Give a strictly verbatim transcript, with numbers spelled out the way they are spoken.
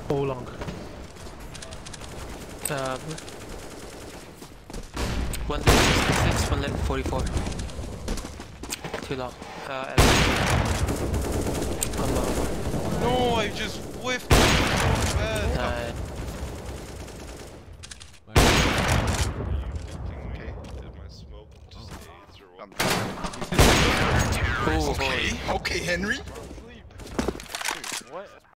All long. Um, one left sixty-six, one left forty-four. Too long. Uh, one long. No, I just whiffed so bad. Uh, Okay, did my smoke just AIDS or what? oh, Okay, okay, Henry.